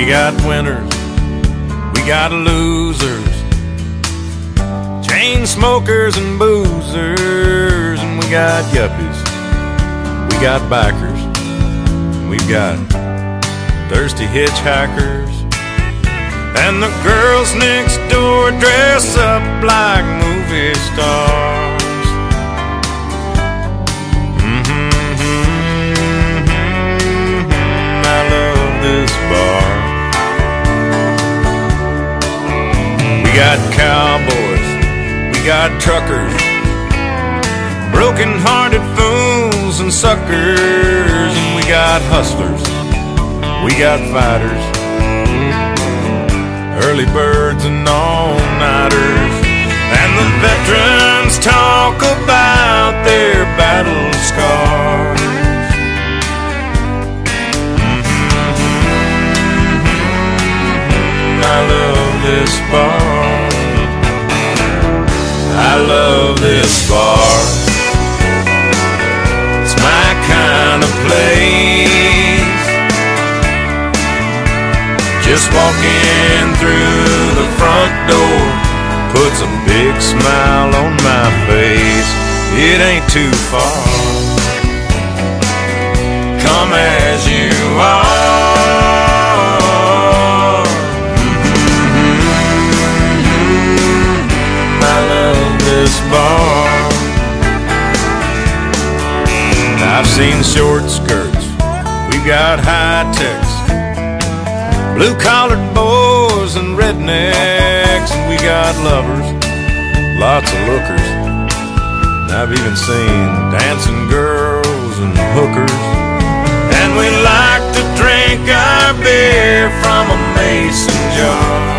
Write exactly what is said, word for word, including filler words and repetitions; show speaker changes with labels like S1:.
S1: got winners, we got losers, chain smokers and boozers, and we got yuppies, we got bikers, and we've got thirsty hitchhikers, and the girls next door dress up like movie stars. We got cowboys, we got truckers, broken-hearted fools and suckers, and we got hustlers, we got fighters, early birds and all-nighters, and the veterans talk about their battle scars. I love this bar, I love this bar. It's my kind of place. Just walking through the front door puts a big smile on my face. It ain't too far. Come as you are. Bar. I've seen short skirts, we've got high techs, blue-collared boys and rednecks, and we got lovers, lots of lookers. And I've even seen dancing girls and hookers, and we like to drink our beer from a mason jar.